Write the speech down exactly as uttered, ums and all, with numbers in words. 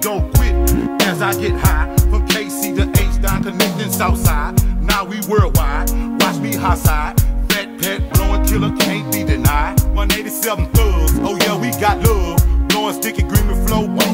go quick as I get high. From K C to H down connecting Southside. Now we worldwide. Watch me high side. Fat pet blowing killer can't be denied. one eighty-seven thugs. Oh yeah, we got love. Blowing sticky green with flow.